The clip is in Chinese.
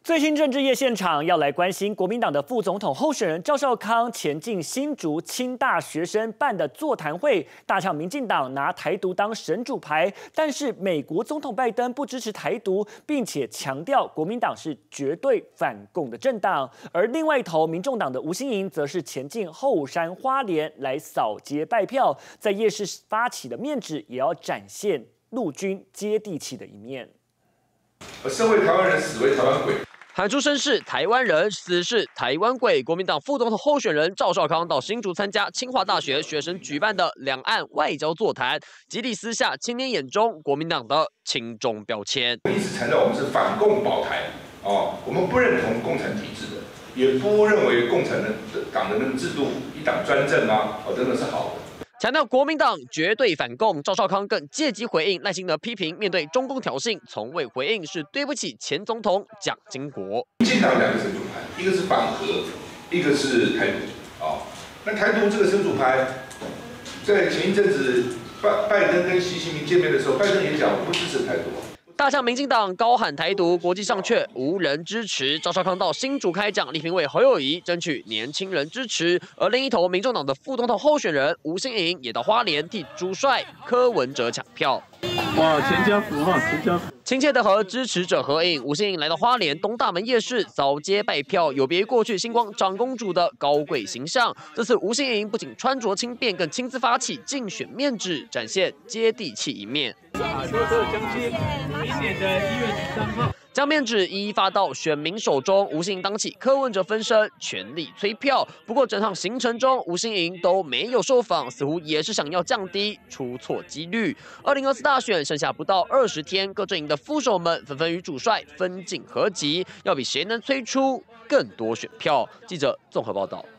最新政治夜现场要来关心国民党的副总统候选人赵少康前进新竹清大学生办的座谈会，大唱民进党拿台独当神主牌，但是美国总统拜登不支持台独，并且强调国民党是绝对反共的政党。而另外一头，民众党的吴欣盈则是前进后山花莲来扫街拜票，在夜市发起的面纸也要展现陆军接地气的一面。 生为台湾人，死为台湾鬼。 喊出声势台湾人，死是台湾鬼。国民党副总统候选人赵少康到新竹参加清华大学学生举办的两岸外交座谈，极力撕下青年眼中国民党的亲中标签。 一直强调我们是反共保台我们不认同共产体制的，也不认为共产党的那个制度一党专政真的是好的。 强调国民党绝对反共，赵少康更借机回应赖清德批评，面对中共挑衅，从未回应是对不起前总统蒋经国。 民进党两个神主牌，一个是反核，一个是台独那台独这个神主牌，在前一阵子拜登跟习近平见面的时候，拜登也讲我不支持台独。 大向民进党高喊台独，国际上却无人支持。赵少康到新竹开讲，力评为侯友宜争取年轻人支持。而另一头，民众党的副总统候选人吴欣盈也到花莲替主帅柯文哲抢票。 哇，全家福哈，全家福。 亲切的和支持者合影。吴欣盈来到花莲东大门夜市扫街拜票，有别于过去星光长公主的高贵形象。这次吴欣盈不仅穿着轻便，更亲自发起竞选面纸，展现接地气一面。 明年的1月13号。 将面纸一一发到选民手中，吴欣盈当起柯文哲分身，全力催票。不过整场行程中，吴欣盈都没有受访，似乎也是想要降低出错几率。2024大选剩下不到20天，各阵营的副手们纷纷与主帅分进合击，要比谁能催出更多选票。记者综合报道。